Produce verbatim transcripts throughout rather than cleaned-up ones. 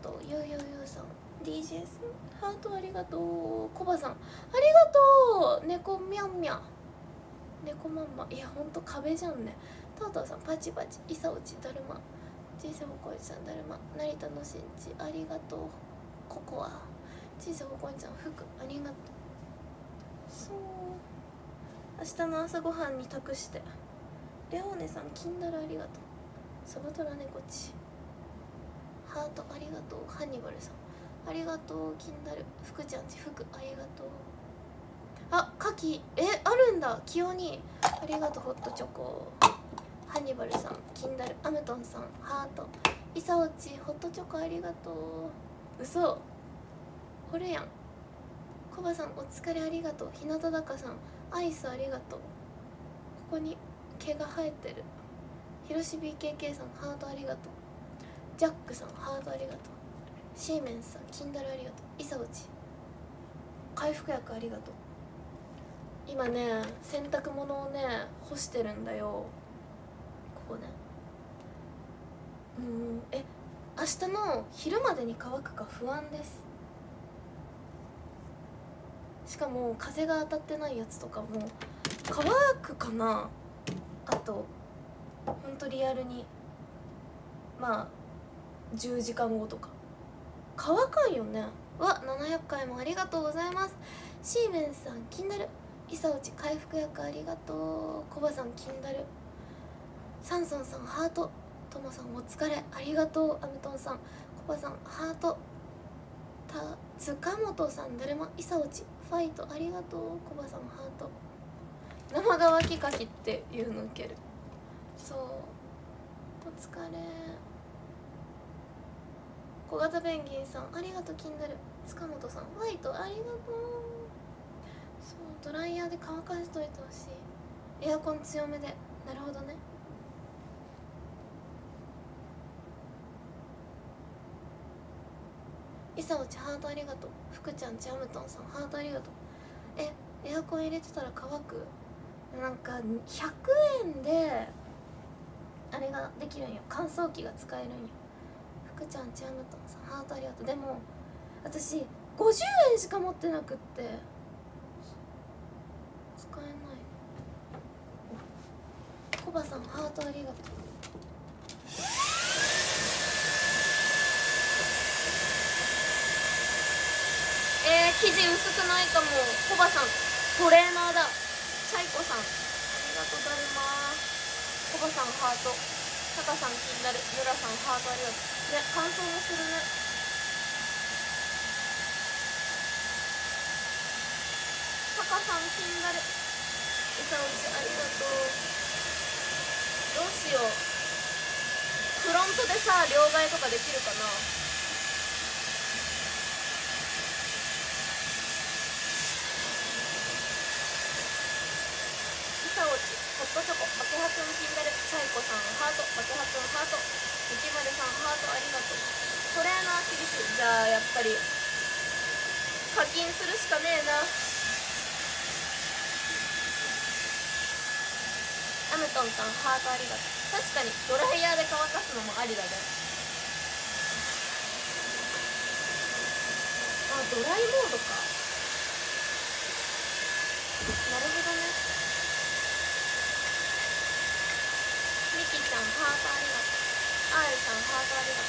とう。ゆうゆうゆうさん ディージェー さんハートありがとう。コバさんありがとう。猫みゃんみゃん猫まんま、いやほんと壁じゃんね。トートーさんパチパチ、イサオチだるま、ジーセボコイさんだるま、成田のしんちありがとう。ココアジーセボコイさん服ありがとう。そう明日の朝ごはんに託して。レオーネさんキンダルありがとう。サバトラネコチハートありがとう。ハンニバルさんありがとう。キンダル福ちゃんち服ありがとう。あ、カキえあるんだ。キヨニありがとう。ホットチョコハンニバルさんキンダルアムトンさんハートイサオチホットチョコありがとう。嘘ほるやん。コバさんお疲れありがとう。日向坂さんアイスありがとう。ここに毛が生えてる。ひろし ビーケーケー さんハートありがとう。ジャックさんハートありがとう。シーメンさんキンダルありがとう。イサオチ回復薬ありがとう。今ね洗濯物をね干してるんだよ。ここねもうえ明日の昼までに乾くか不安です。しかも風が当たってないやつとかも乾くかな。あとほんとリアルにまあじゅうじかんごとか乾かんよね。うわななひゃっかいもありがとうございます。シーメンさんキンダルイサオチ回復薬ありがとう。コバさんキンダルサンソンさんハートトモさんお疲れありがとう。アムトンさんコバさんハートた塚本さんだるまイサオチファイトありがとう。コバさんハート生乾きかきっていうの受ける。そうお疲れ。小型ペンギンさんありがとう。キンダル塚本さんファイトありがとう。そうドライヤーで乾かしといてほしい。エアコン強めで。なるほどね。イサオチハートありがとう。福ちゃんちアムトンさんハートありがとう。えエアコン入れてたら乾く。なんかひゃくえんであれができるんよ。乾燥機が使えるんよ。福ちゃんちアムトンさんハートありがとう。でも私ごじゅうえんしか持ってなくって使えない。コバさんハートありがとう。えー、生地薄くないかも。コバさんトレーナーだ。チャイコさんありがとう。だるまコバさんハートタカさんキンダルユラさんハートありがとう。ね乾燥もするね。タカさんキンダルイサオチありがとう。どうしようフロントでさ両替とかできるかな。イサオチホットチョコバケハツンキンダルチャイコさんハートバケハツンハートミキマルさんハートありがとう。トレーナー厳しい。じゃあやっぱり課金するしかねえな。アムトンさんハートありがとう。確かにドライヤーで乾かすのもありだね。あドライモードか。なるほどね。ミキちゃんハートありがとう。 R さんハートありがと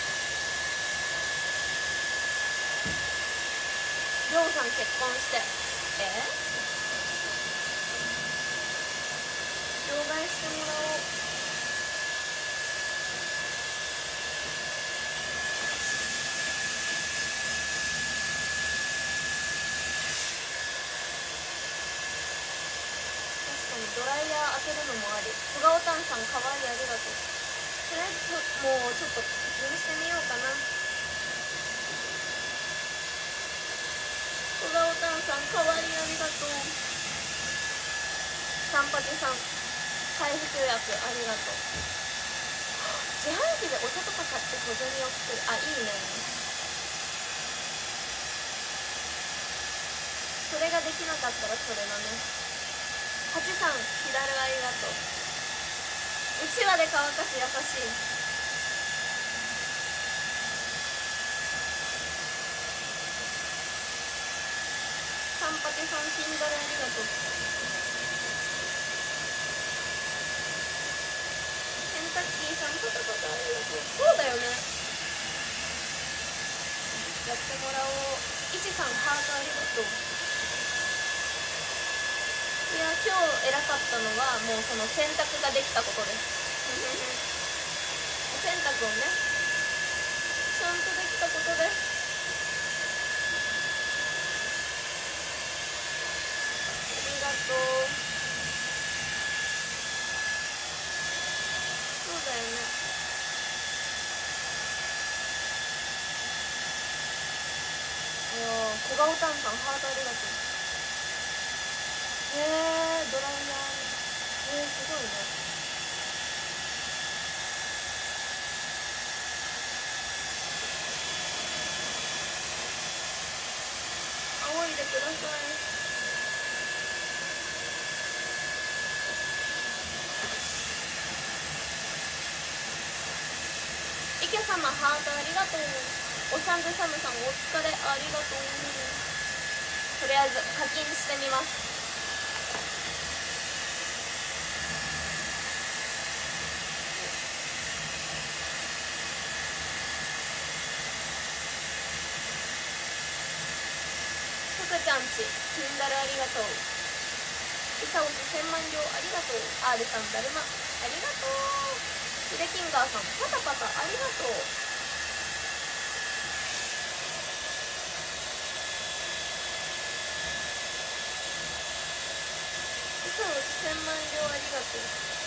う。りょうさん結婚してえ両替してもらおう。確かにドライヤー当てるのもあり。小顔タンさんかわいいありがとう。とりあえずもうちょっと課金してみようかな。小顔タンさんかわいいありがとう。サンパチさん回復薬ありがとう。自販機でお茶とか買って小銭を作る。あいいね。それができなかったらそれだね。ハチさん左ありがとう。うちわで乾かす優しい。 はちさん金だるありがとう。ケンタッキーさんパタパタありがとう。そうだよね、やってもらおう。いちさんハートありがとう。いや今日偉かったのはもうその洗濯ができたことです洗濯をねちゃんとできたことです。ありがとう。そうだよね。いや小顔タンさんハートありがとう。へえドライヤー、えー、すごいね。仰いでください。池様ハートありがとう。おさんずサムさんお疲れありがとう。とりあえず課金してみます。ふくちゃんち金ダルありがとう。いさおちせんまん両ありがとう。 R さんだるまありがとう。ヒデキンガーさんパタパタありがとう。いさおちせんまん両ありがとう。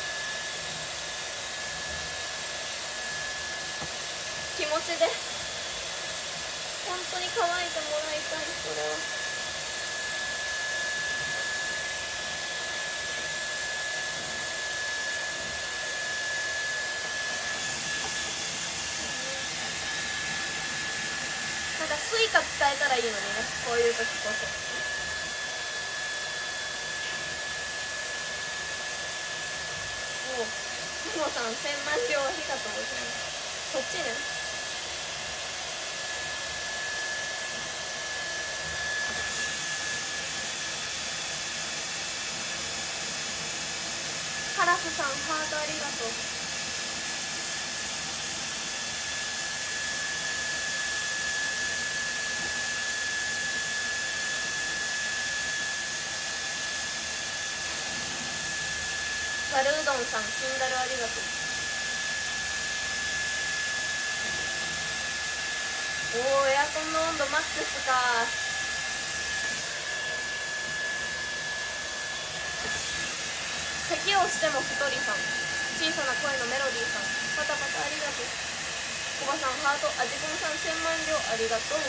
気持ちで本当に乾いてもらいたい。それはなんかスイカ使えたらいいのにね、こういう時こそ。おおももさんせんまん両ありがとうございます。そっちね。カラフさんハートありがとう。ざるうどんさん金ダルありがとう。おおエアコンの温度マックスか。咳をしても一人さん小さな声のメロディーさんパタパタありがとう。コバさんハート。あじこんさんせんまん両ありがとう。ね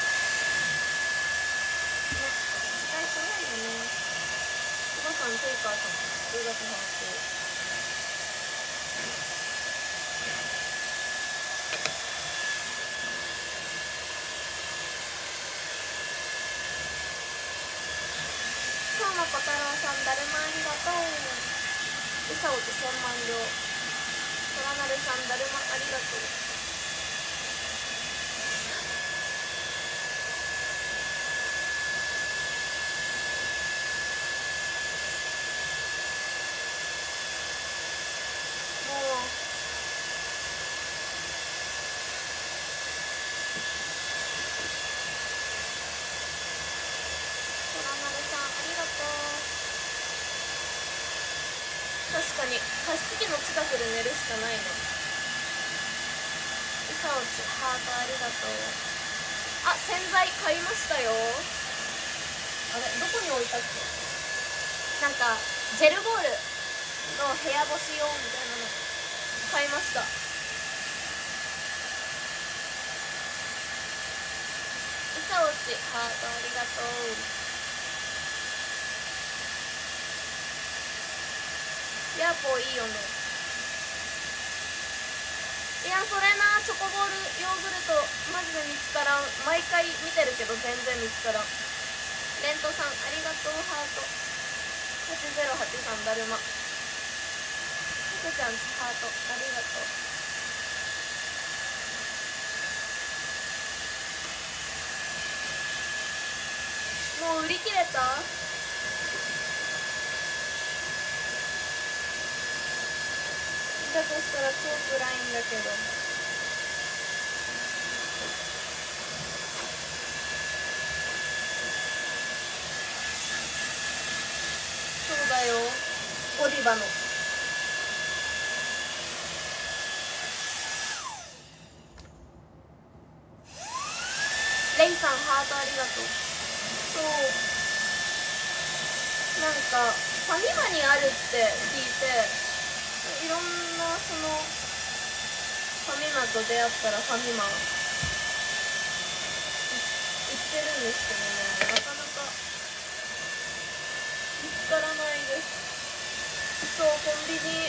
使いそうやよね。コバさんテイカーさんじゅうがつハート。そうまこ太郎さんだるまありがとう。うさおちせんまん両。そらなるさんだるまありがとう。もうそらなるさんありがとう。確かに加湿器の近くで寝るしかないね。うさおちハートありがとう。あ洗剤買いましたよ。あれどこに置いたっけ。なんかジェルボールの部屋干し用みたいなの買いました。うさおちハートありがとう。ヤーポーいいよね。いやそれなチョコボールヨーグルトマジで見つからん。毎回見てるけど全然見つからん。レントさんありがとうハート。はちぜろはちさんだるま。ふくちゃんハートありがとう。もう売り切れた？だとしたら超辛いんだけど。そうだよ、ゴディバの。レイさんハートありがとう。そうなんかファミマにあるって聞いて、いろんなそのファミマと出会ったらファミマ行ってるんですけどね、なかなか見つからないです。そう、コンビニ。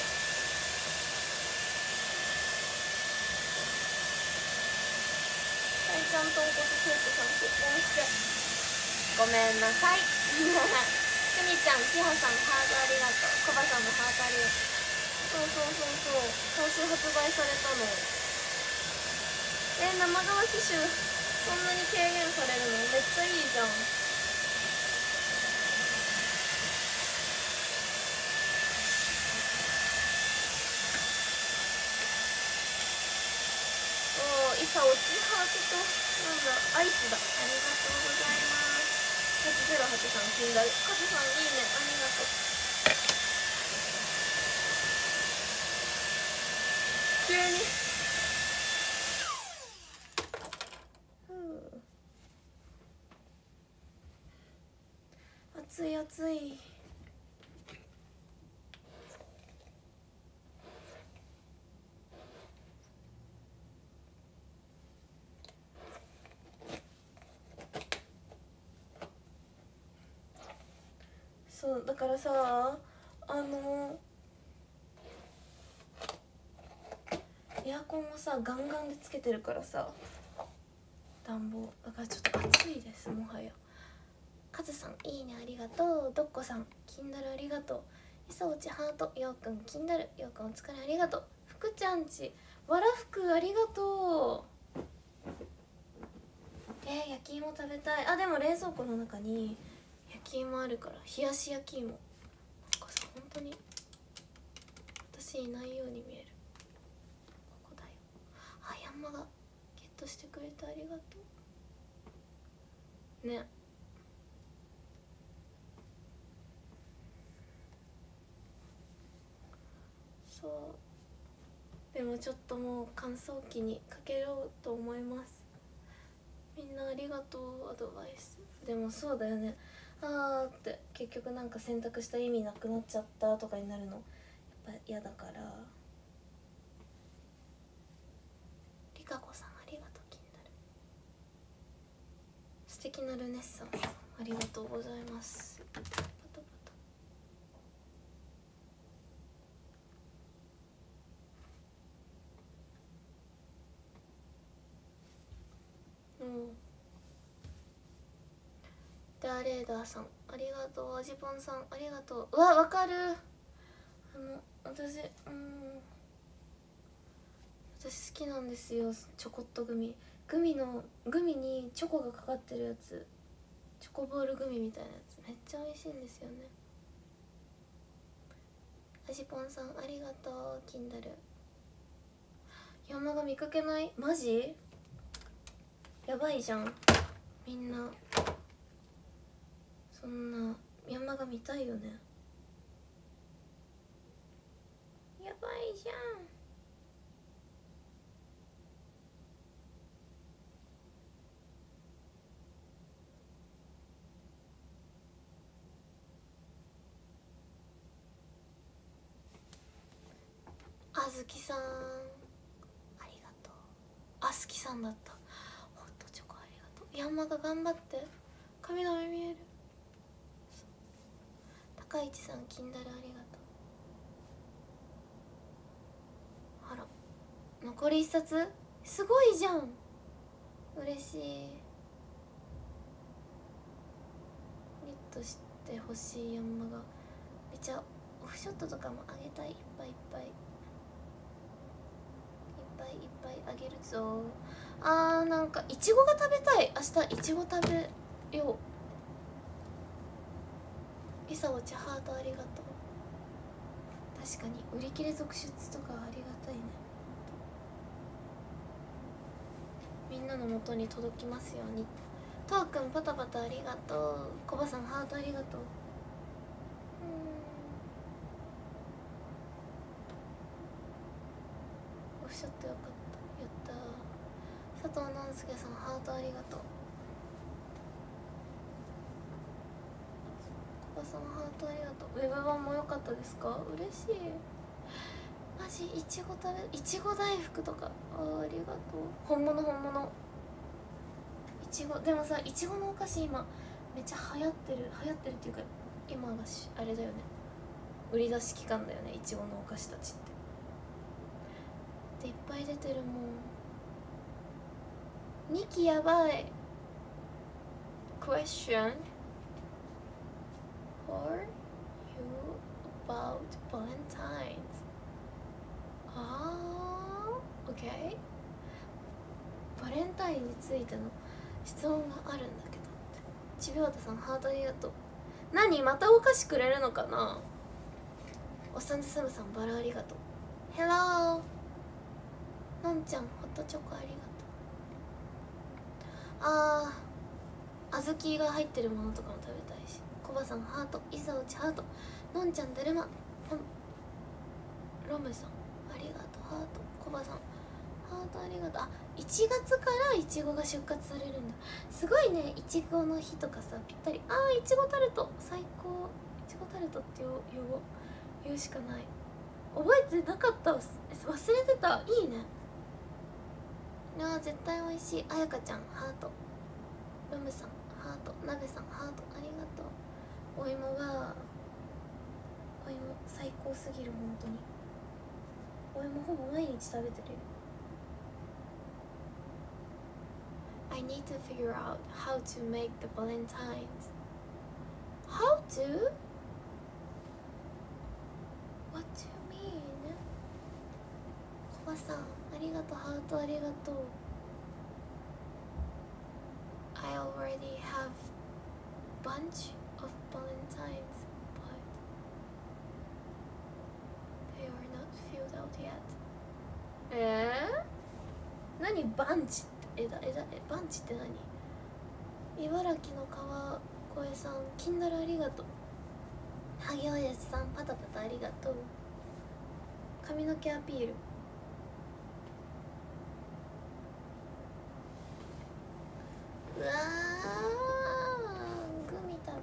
たいちゃんとんこつスープさん結婚してごめんなさいくにちゃん、きはさんハートありがとう。コバさんもハートありがとう。そうそうそうそう、今週発売されたの。えー、生乾き臭そんなに軽減されるの？めっちゃいいじゃん。おー、いさおちハートとなんだアイスだ。ありがとうございます。はちゼロはちさんキンダル、カズさんいいね、ありがとう。急にふう、暑い暑い。そうだからさ、あのエアコンもさガンガンでつけてるからさ、暖房だからちょっと暑いです。もはやカズさんいいねありがとう。どっこさんキンダルありがとう。いさおちハート、ようくんキンダル、ようくんお疲れありがとう。ふくちゃんちわらふくありがとう。えー、焼き芋食べたい。あ、でも冷蔵庫の中に焼き芋あるから、冷やし焼き芋。なんかさ、本当に私いないように見える。ここだよ。あ、ヤンマがゲットしてくれてありがとうね。そうでもちょっともう乾燥機にかけようと思います。みんなありがとうアドバイス。でもそうだよね、あーって結局なんか選択した意味なくなっちゃったとかになるのやっぱ嫌だから。リカ子さんありがとう。気になる素敵なルネッサンスありがとうございます。パタパタ。うんダーレーダーさんありがとう。アジポンさんありがとう。うわ、わかる。あの私うん私好きなんですよ、チョコっとグミ。グミのグミにチョコがかかってるやつ、チョコボールグミみたいなやつめっちゃ美味しいんですよね。アジポンさんありがとう。キンダル山が見かけない。マジやばいじゃん。みんなそんな山が見たいよね。やばいじゃん。あずきさんありがとう。あすきさんだった。ホットチョコありがとう。ヤンマが頑張って髪の毛見える。高市さんキンダルありがとう。あら残り一冊すごいじゃん、嬉しい。リットしてほしいヤンマが。めっちゃオフショットとかもあげたい。いっぱいいっぱいいっぱいいっぱいあげるぞ。あーなんかいちごが食べたい。明日いちご食べよう。 いさおちハートありがとう。確かに売り切れ続出とかありがたいね。みんなの元に届きますように。とうくんパタパタありがとう。コバさんハートありがとう。オフショットよかった。やったー。佐藤南介さんハートありがとう。コバさんハートありがとう。ウェブ版も良かったですか？嬉しい。マジいちご食べいちご大福とか あ, ありがとう。本物本物いちご。でもさ、いちごのお菓子今めっちゃ流行ってる流行ってるっていうか、今がしあれだよね、売り出し期間だよね、いちごのお菓子たちって。でいっぱい出てるもん。にきやばい。 Question for you about Valentine's。 あー OK。 バレンタインについての質問があるんだけど。ちびわたさんハートありがとう。何またお菓子くれるのかな。おっさんずすむさんバラありがとう。ヘローのんちゃんホットチョコありがとう。あー、小豆が入ってるものとかも食べたいし。コバさんハート、いさおちハート、のんちゃんだるま、ロムさんありがとうハート、コバさんハートありがとう。あ、いちがつからいちごが出荷されるんだ。すごいね。いちごの日とかさぴったり。あー、いちごタルト最高。いちごタルトって言おう言うしかない。覚えてなかった、忘れてた。いいね。いやー絶対美味しい。あやかちゃんハート、ロムさんハート、なべさんハートありがとう。お芋がお芋最高すぎる。本当にお芋ほぼ毎日食べてるよ。 I need to figure out how to make the Valentines. How to? What do you mean? コバさんありがとうハートありがとう。 I already have bunch of Valentines but they are not filled out yet. えー、何バンチって枝枝えバンチって何。茨城の川越さんキンダルありがとう。萩尾やじさんパタパタありがとう。髪の毛アピール。うわーグミ食べたい。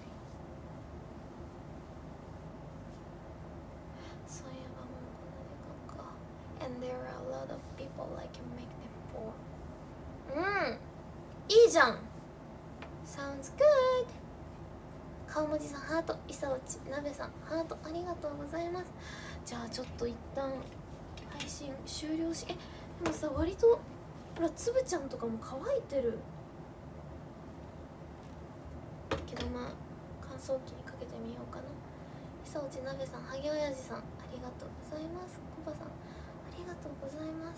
そういえばもうこんな時間か。 And there are a lot of people I can make them for。 うんいいじゃん。 Sounds good。 顔文字さんハート、いさおちなべさんハートありがとうございます。じゃあちょっと一旦配信終了し、えでもさ割とほらつぶちゃんとかも乾いてるけど、まあ乾燥機にかけてみようかな。いさおちなべさん、はげおやじさんありがとうございます。コバさんありがとうございます。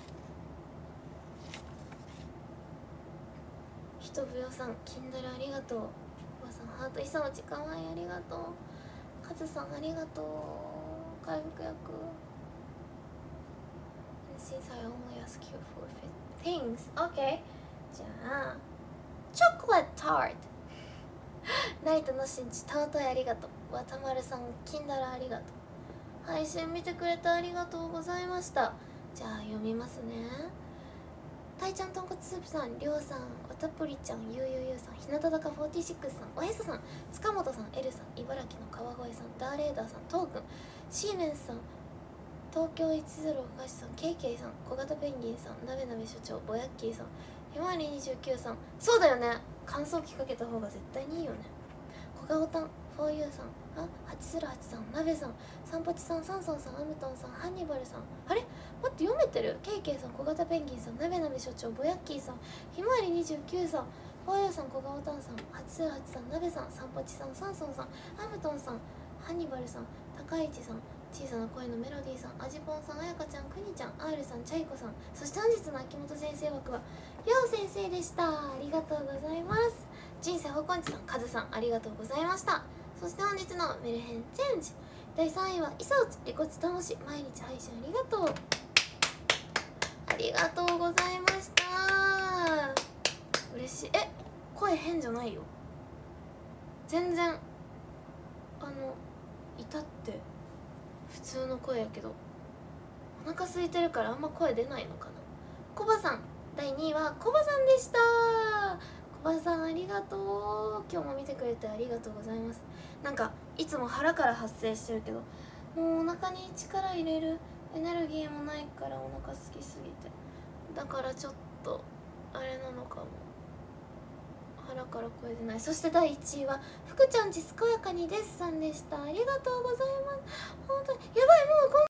ひとぶよさんキンダルありがとう。コバさんハート、いさおちかわいいありがとう。カズさんありがとう。回復薬。 And since I only ask you for things, OK。 じゃあチョコレートタート。ナイトのしんち尊いありがとう。わたまるさんキンダルありがとう。配信見てくれてありがとうございました。じゃあ読みますね。たいちゃんとんこつスープさん、りょうさん、わたっぷりちゃん、ゆうゆうゆうさん、ひなたたかフォーティーシックスさん、おへそさん、塚本さん、エルさん、茨城の川越さん、ダーレーダーさん、トークン、シーメンスさん、東京いちゼロ東さん、ケイケイさん、小型ペンギンさん、なべなべ所長、ぼやっきーさん、ひまわりにじゅうきゅうさん。そうだよね、乾燥機かけた方が絶対にいいよね。小顔たん、フォーユーさん、あ、はちゼロはちさん、なべさん、さんぽちさん、サンソンさん、アムトンさん、ハンニバルさん、あれ待って読めてる。ケイケイさん、小型ペンギンさん、なべなべ所長、ぼやっきーさん、ひまわりにじゅうきゅうさん、フォーユーさん、小顔たんさん、はちゼロはちさん、なべさん、さんぽちさん、サンソンさん、アムトンさん、ハンニバルさん、高市さん、小さな声のメロディーさん、あじぽんさん、あやかちゃん、くにちゃん、 R さん、チャイコさん、そして本日の秋元先生枠はりょう先生でした。ありがとうございます。人生ほこんちさん、カズさんありがとうございました。 そして本日のメルヘンチェンジだいさんいはイサオチリコチ楽し毎日配信ありがとう。ありがとうございました。嬉しい。え、声変じゃないよ全然。あの至って普通の声やけど、お腹空いてるからあんま声出ないのかな。コバさんだいにいはコバさんでした。コバさんありがとう。今日も見てくれてありがとうございます。なんかいつも腹から発生してるけど、もうお腹に力入れるエネルギーもないからお腹空きすぎて、だからちょっとあれなのかも、腹から声出ない。そしてだいいちいは福ちゃんち健やかにですさんでした。ありがとうございます。本当にやばい、もうこん